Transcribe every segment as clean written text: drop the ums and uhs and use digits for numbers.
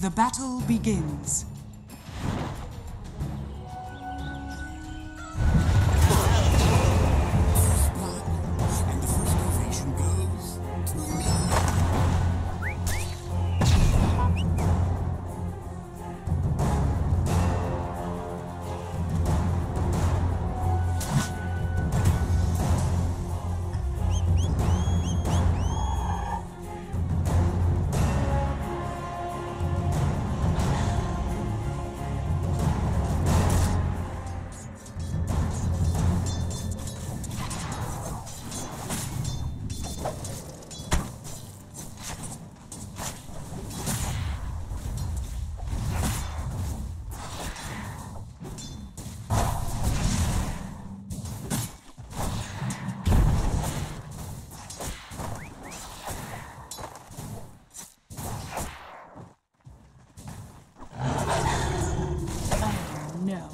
The battle begins. And the first ovation goes to me. No.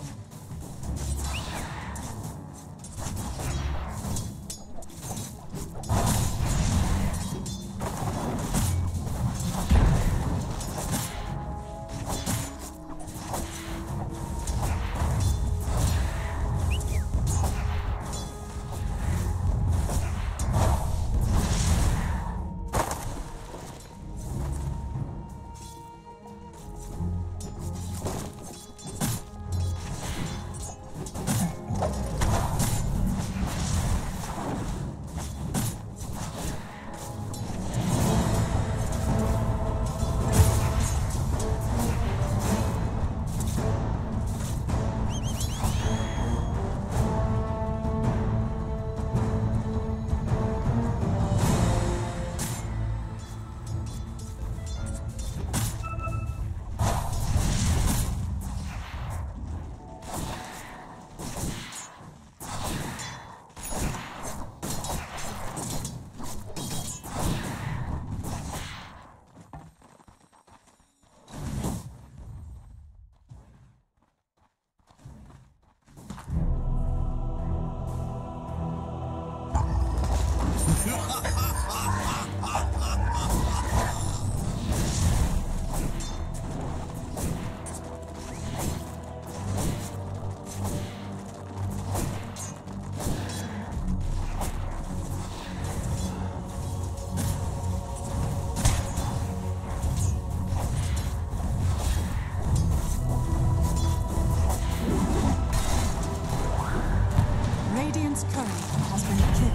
Radiant's current has been killed.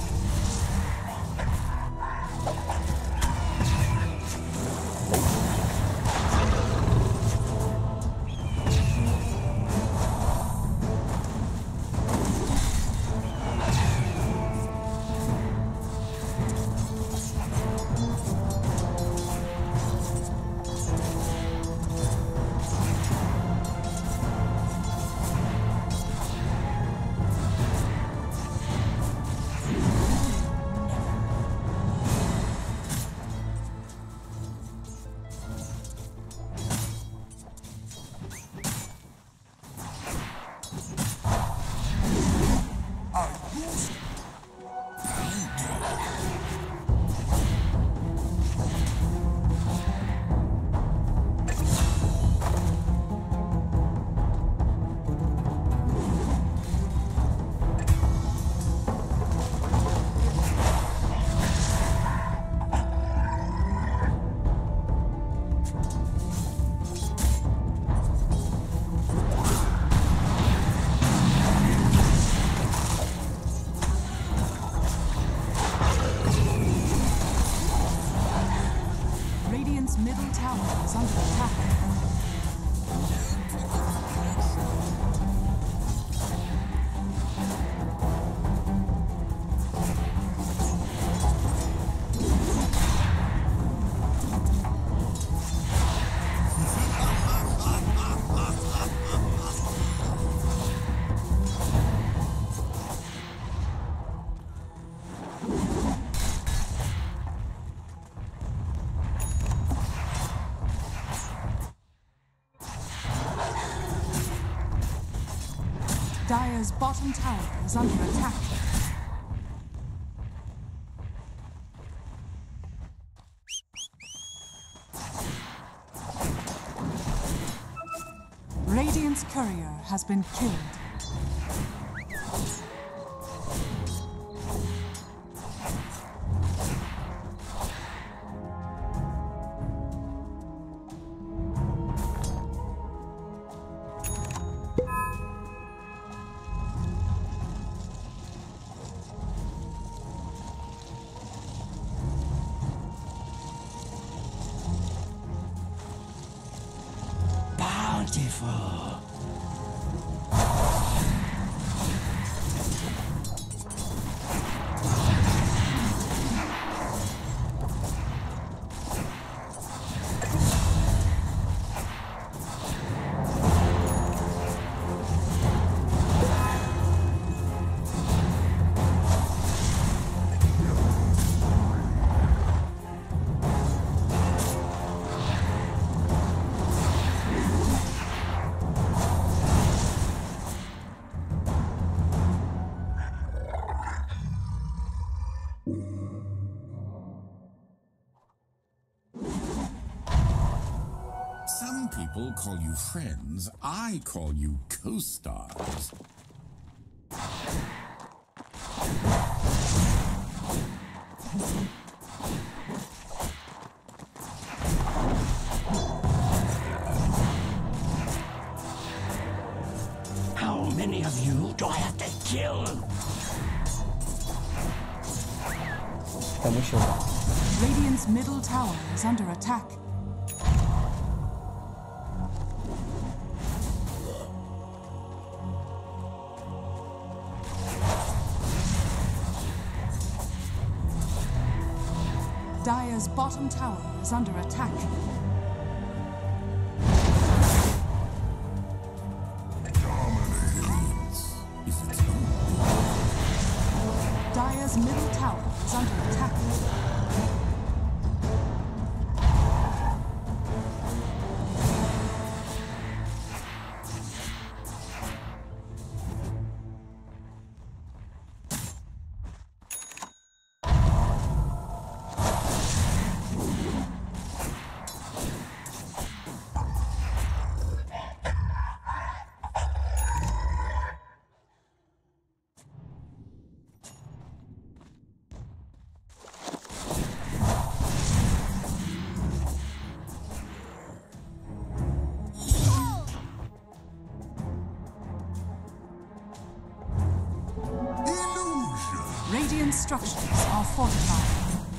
Radiant's middle tower is under attack. Dire's bottom tower is under attack. Radiant's courier has been killed. Bountiful. Some people call you friends. I call you co-stars. How many of you do I have to kill? Radiant's middle tower is under attack. Dire's bottom tower is under attack. Dominance is its own. Dire's middle tower is under attack. Radiant structures are fortified.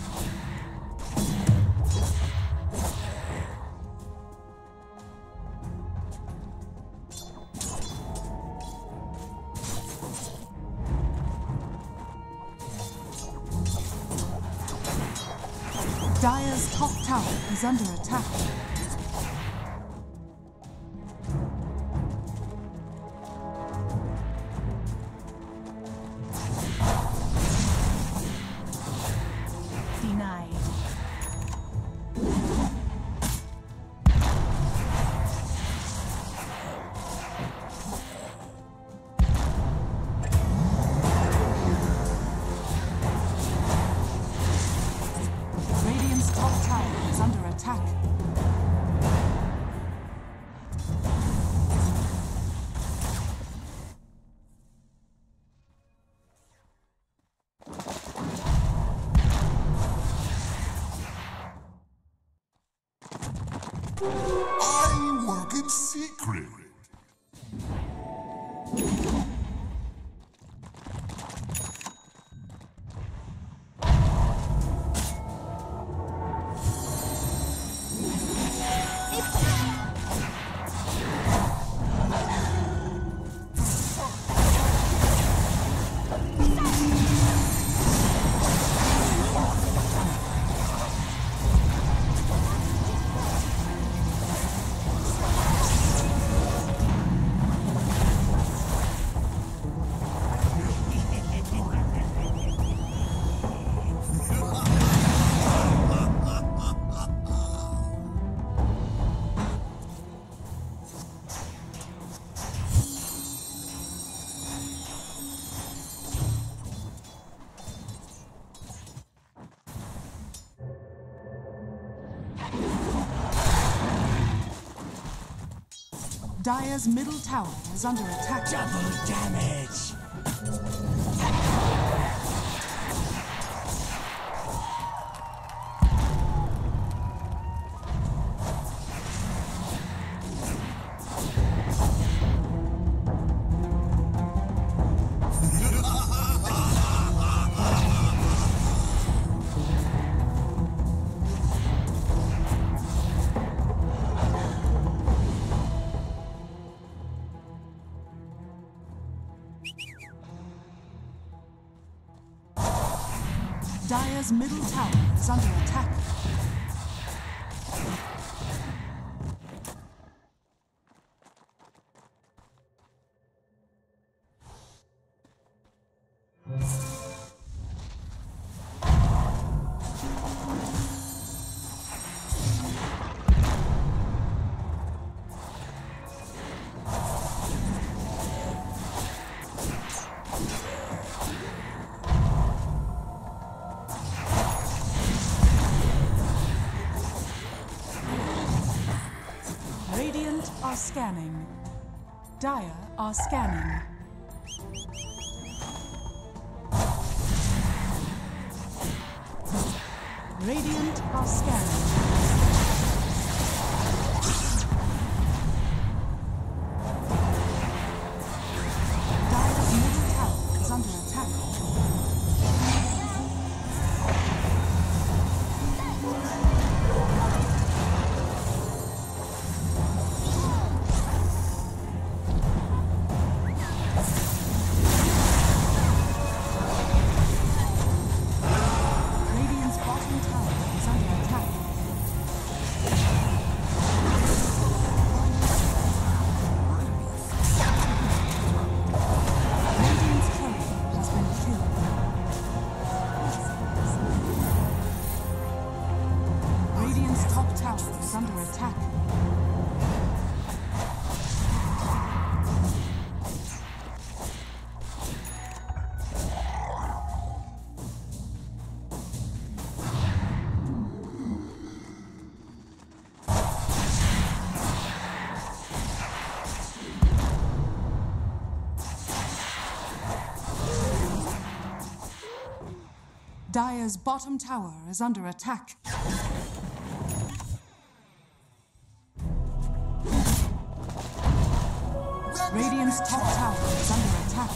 Dire's top tower is under attack. Denied. Radiant's top tower is under attack. I work in secret. Dire's middle tower is under attack. Double damage! Dire's middle tower is under attack. Radiant are scanning. Dire are scanning. Radiant are scanning. Dire's middle tower is under attack. Dire's bottom tower is under attack. Radiant's top tower is under attack.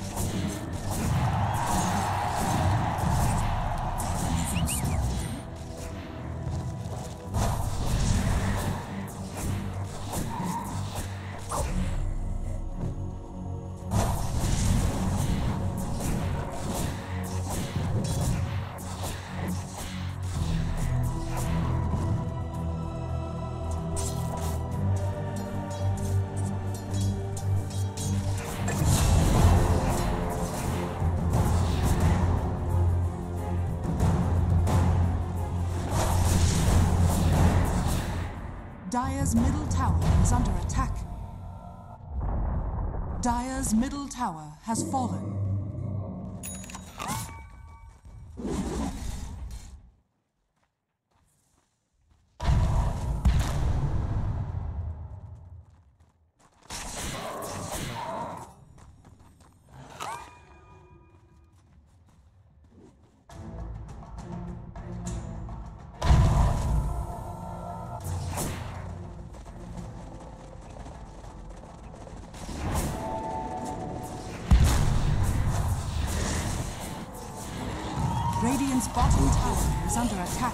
Dire's middle tower is under attack. Dire's middle tower has fallen. Radiant's bottom tower is under attack.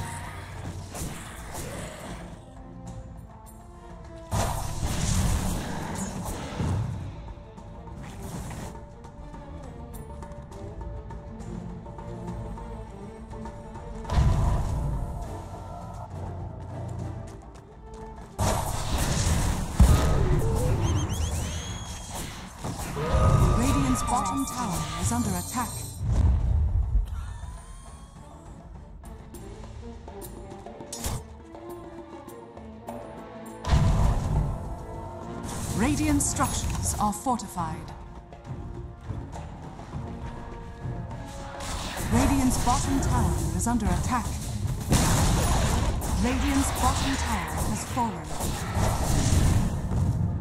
Radiant's bottom tower is under attack. Radiant structures are fortified. Radiant's bottom tower is under attack. Radiant's bottom tower has fallen.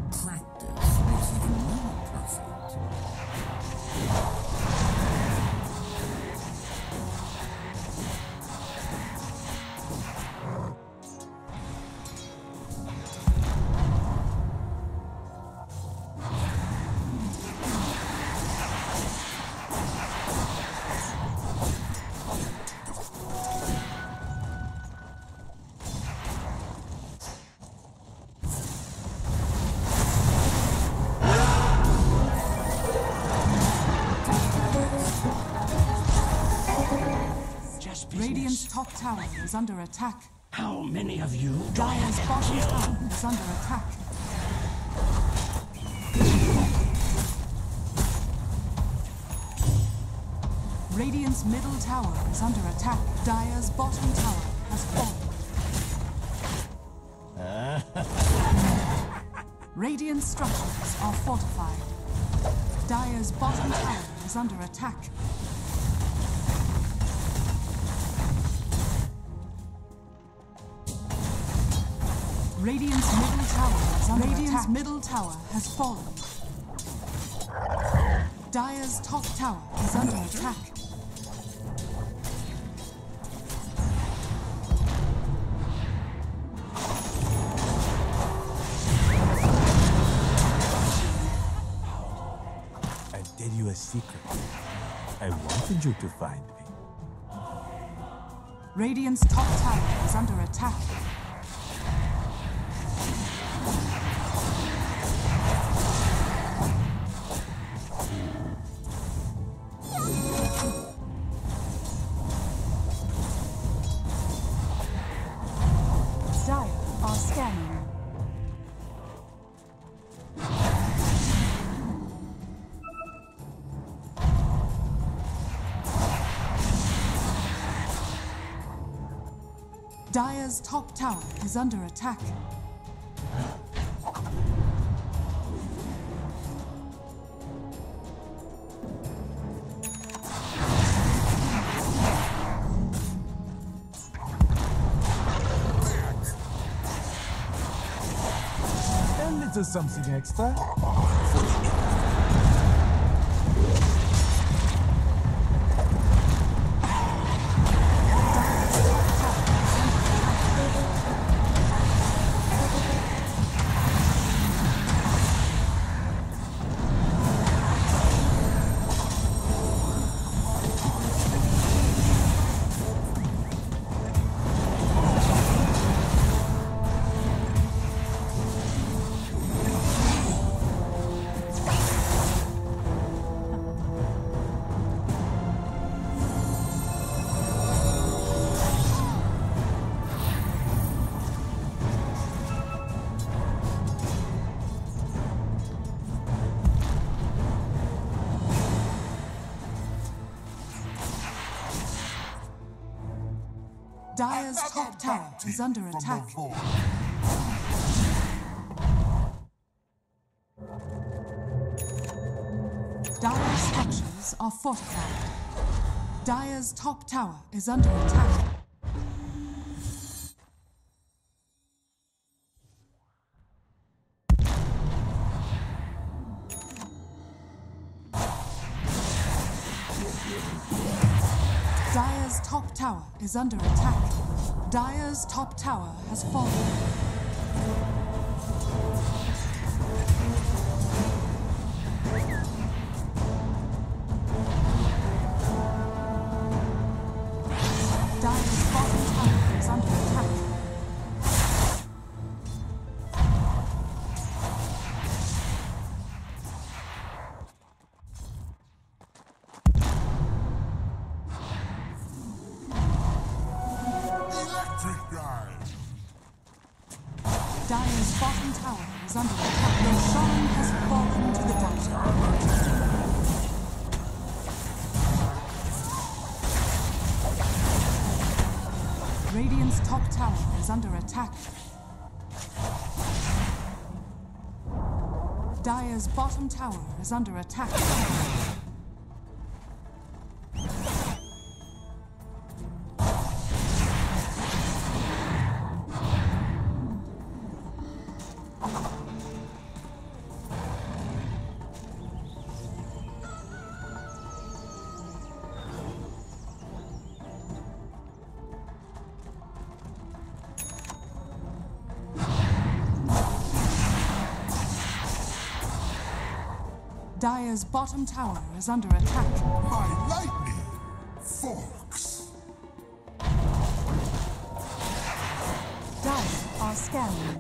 just business. Radiant's top tower is under attack. How many of you do I Dire's have bottom to kill? tower is under attack. Radiant's middle tower is under attack. Dire's bottom tower has fallen. Radiant structures are fortified. Dire's bottom tower is under attack. Radiant's middle tower is under attack. Radiant's middle tower has fallen. Dire's top tower is under attack. I tell you a secret. I wanted you to find me. Radiant's top tower is under attack. Dire are scanning. Dire's top tower is under attack. A little something extra. Dire's top tower is under attack. Dire's structures are fortified. Dire's top tower is under attack. Dire's top tower is under attack. Dire's top tower has fallen. Dire's bottom tower is under attack. Dire's bottom tower is under attack. Roshan has fallen to the bottom. Radiant's top tower is under attack. Dire's bottom tower is under attack. Dire's bottom tower is under attack. My lightning forks. Dire are scanning.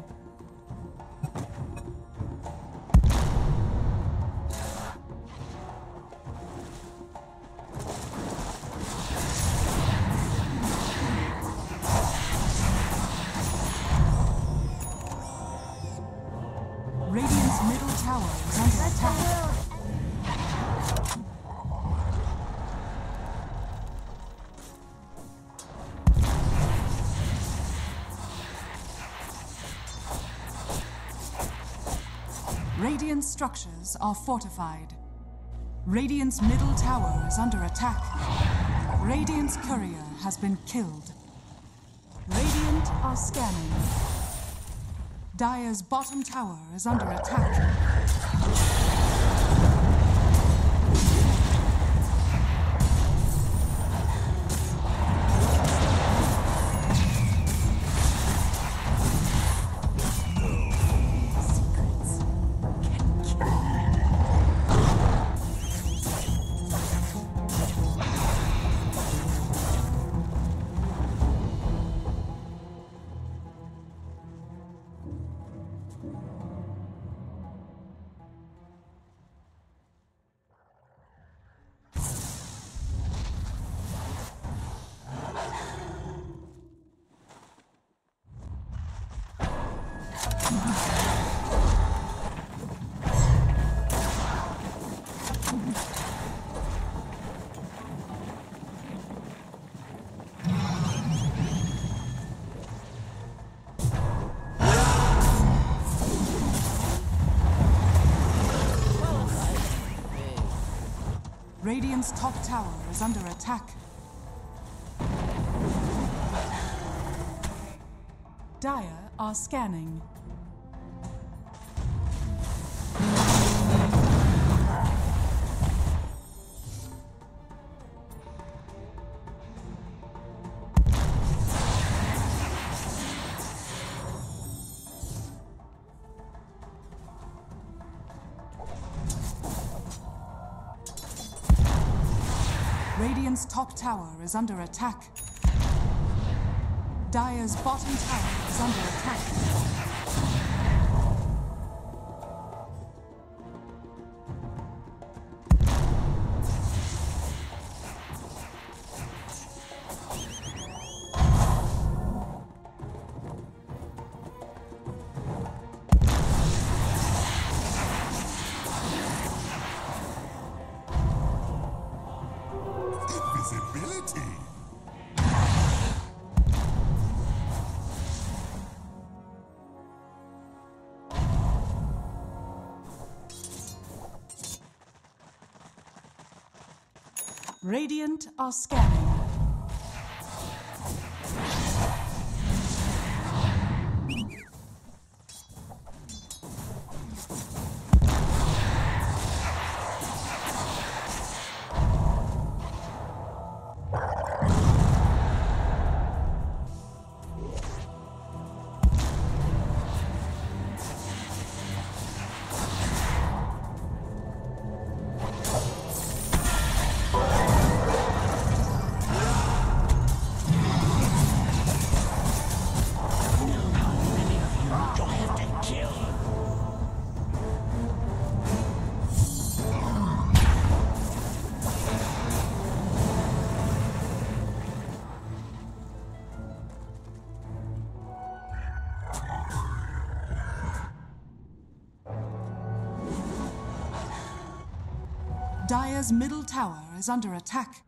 Radiant structures are fortified. Radiant's middle tower is under attack. Radiant's courier has been killed. Radiant are scanning. Dire's bottom tower is under attack. Radiant's top tower is under attack. Dire are scanning. Radiant's top tower is under attack. Dire's bottom tower is under attack. Invisibility! Radiant are scanning. Dire's middle tower is under attack.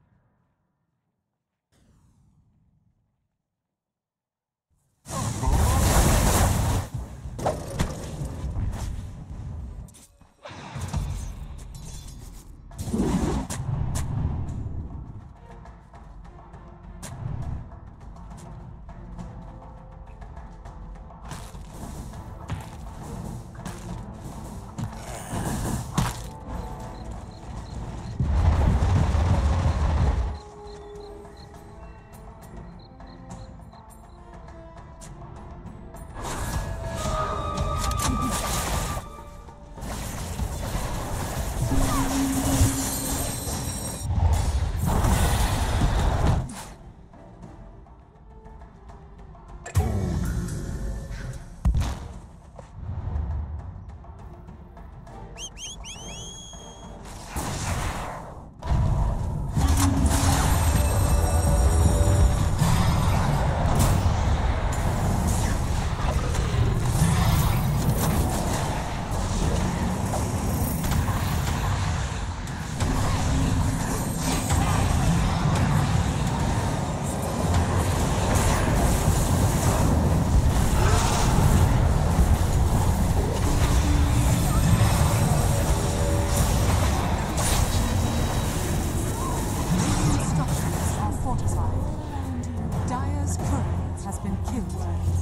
Dire's courier has been killed.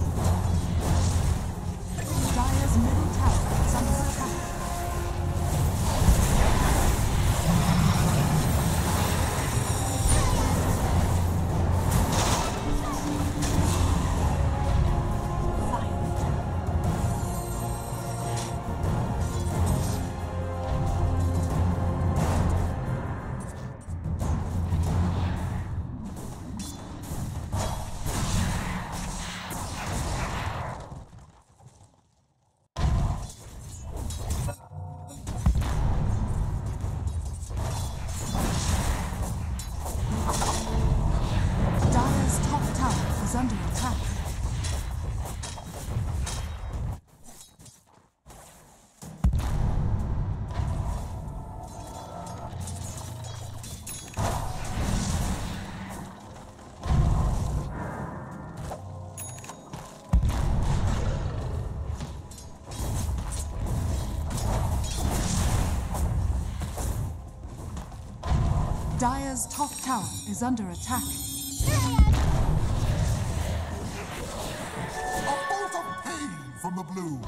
Dire's middle tower is under attack. Under attack. Dire's top tower is under attack. From the blue.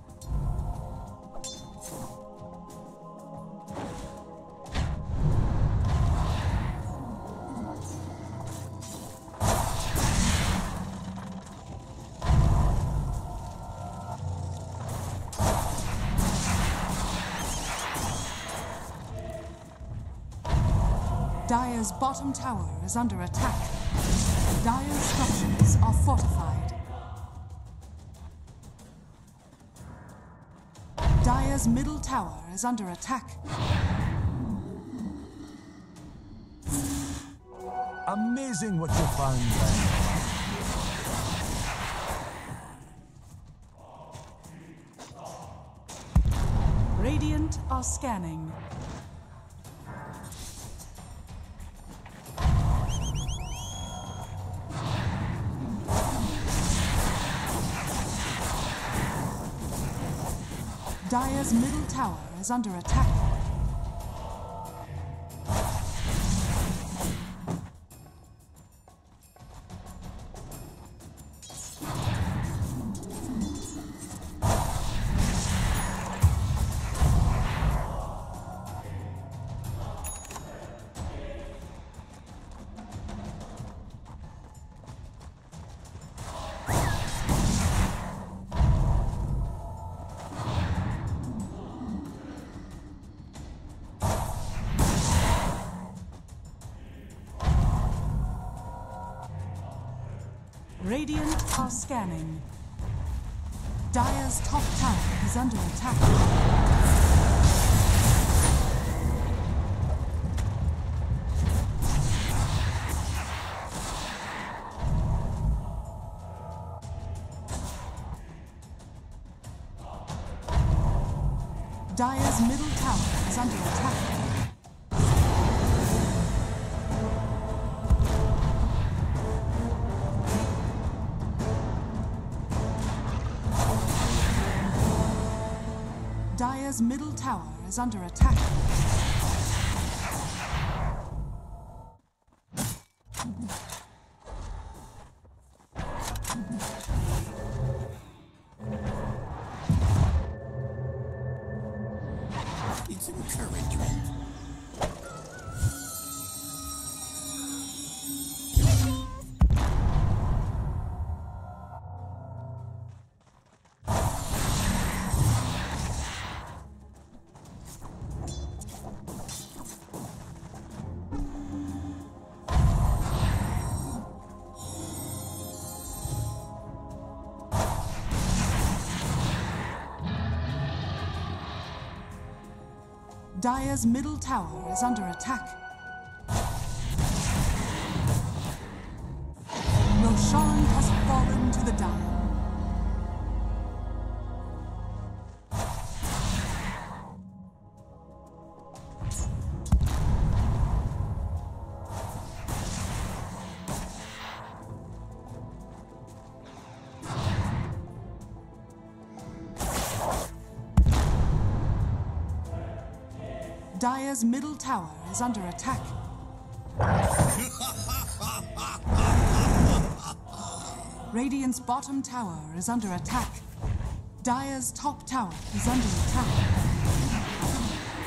Dire's bottom tower is under attack. Dire's structures are fortified. Dire's middle tower is under attack. Amazing what you find there. Radiant are scanning. Dire's middle tower is under attack. Radiant are scanning. Dire's top tower is under attack. Dire's middle tower is under attack. Dire's middle tower is under attack. It's encouragement. Dire's middle tower is under attack. Roshan has fallen to the Dire. Dire's middle tower is under attack. Radiant's bottom tower is under attack. Dire's top tower is under attack.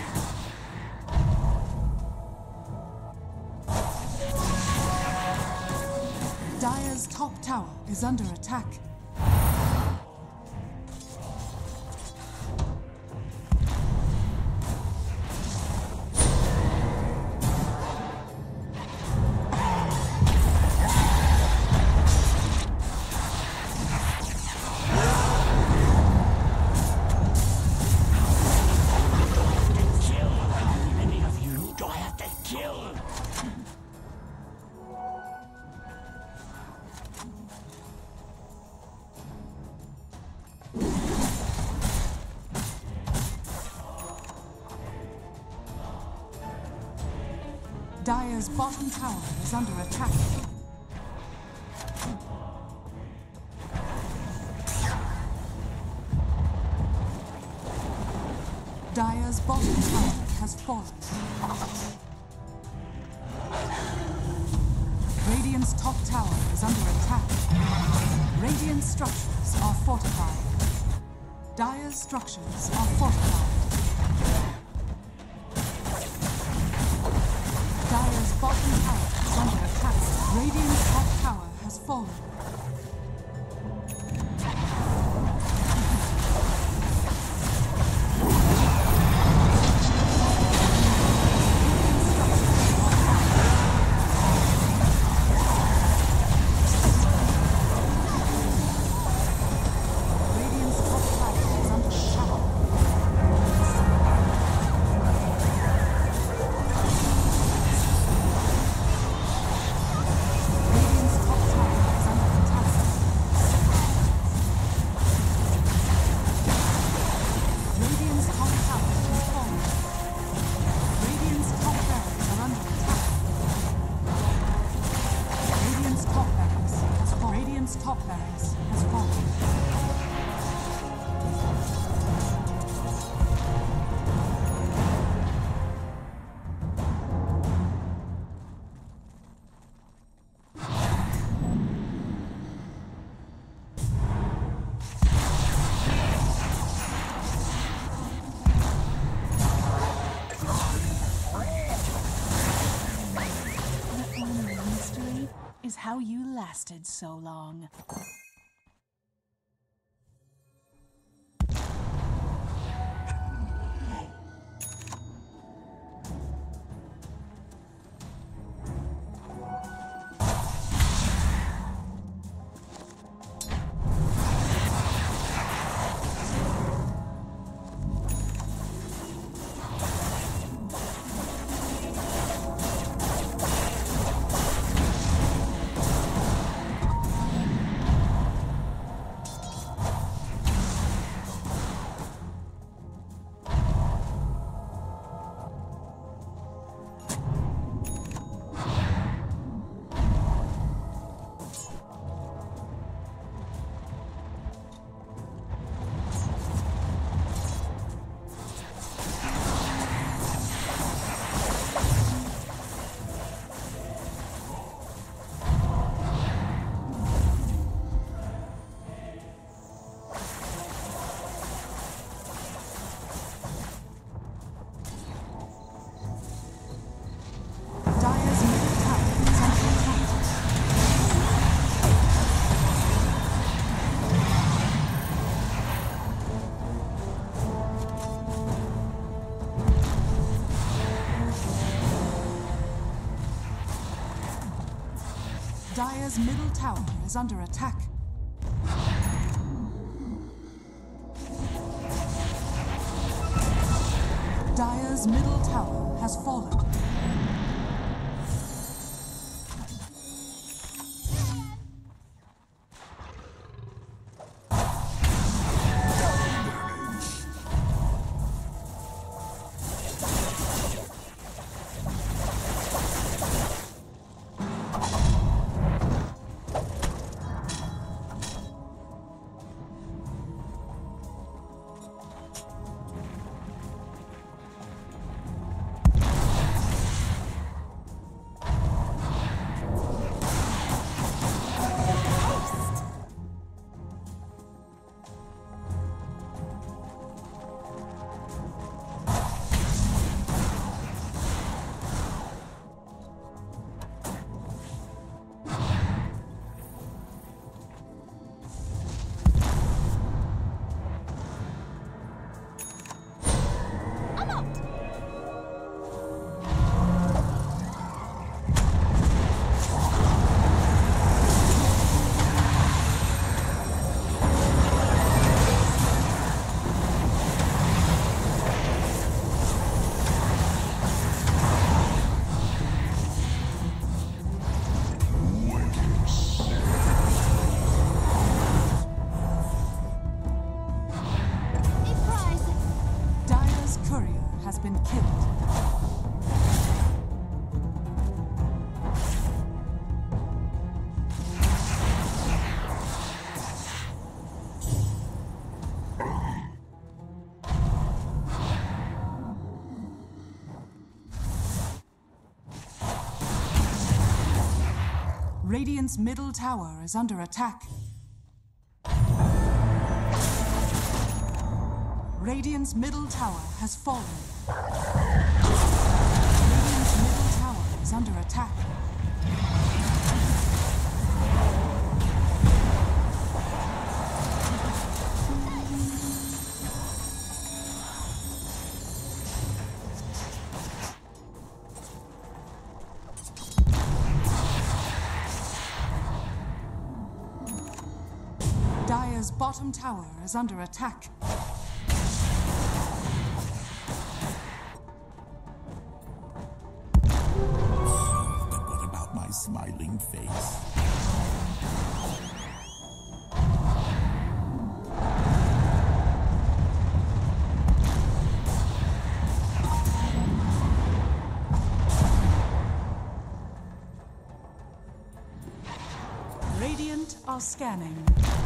Dire's top tower is under attack. Dire's bottom tower is under attack. Dire's bottom tower has fallen. Radiant's top tower is under attack. Radiant structures are fortified. Dire's structures are fortified. Dire's bottom tower is under attack. Radiant's top tower has fallen. Top barracks has fallen. The only mystery is how you lasted so long. Dire's middle tower is under attack. Dire's middle tower has fallen. Radiant's middle tower is under attack. Radiant's middle tower has fallen. Radiant's middle tower is under attack. Dire's bottom tower is under attack. But what about my smiling face? Radiant are scanning.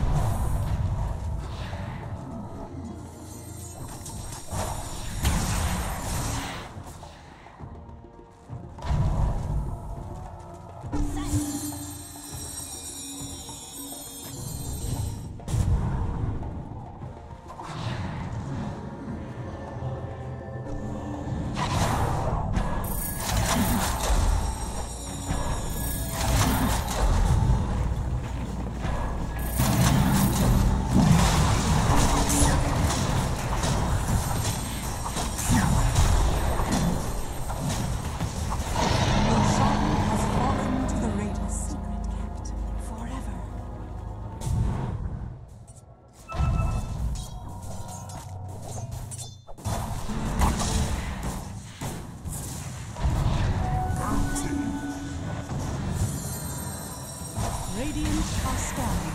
Radiant are scanning.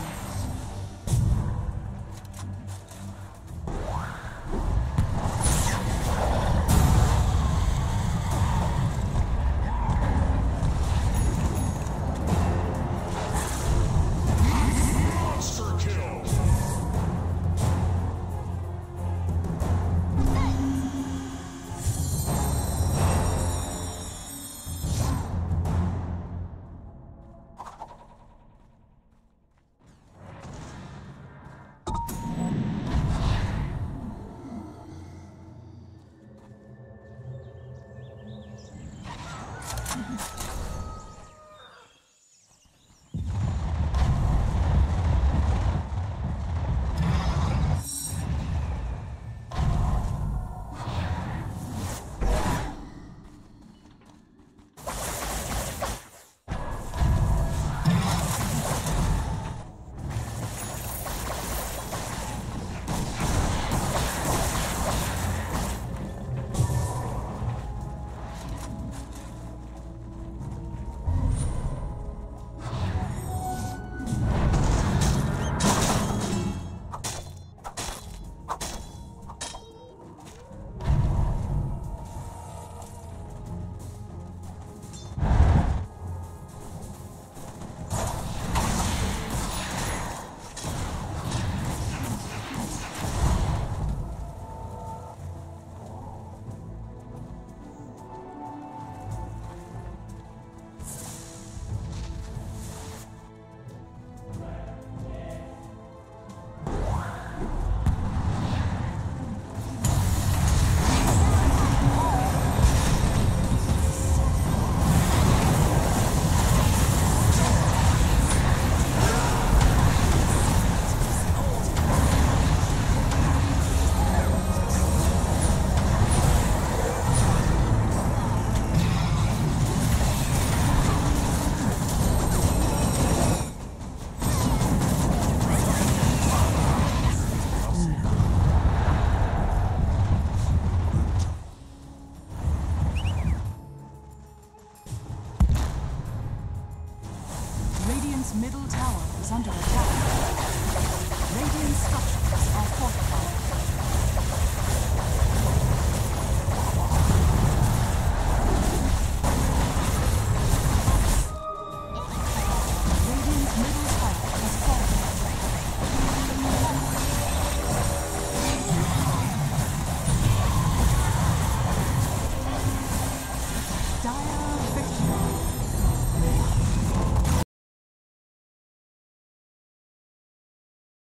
Radiant's middle tower is under attack. Radiant structures are fortified.